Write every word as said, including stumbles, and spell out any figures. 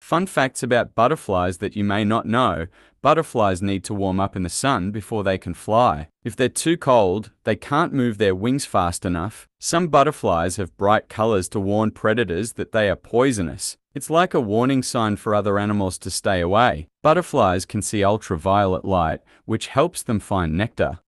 Fun facts about butterflies that you may not know. Butterflies need to warm up in the sun before they can fly. If they're too cold, they can't move their wings fast enough. Some butterflies have bright colors to warn predators that they are poisonous. It's like a warning sign for other animals to stay away. Butterflies can see ultraviolet light, which helps them find nectar.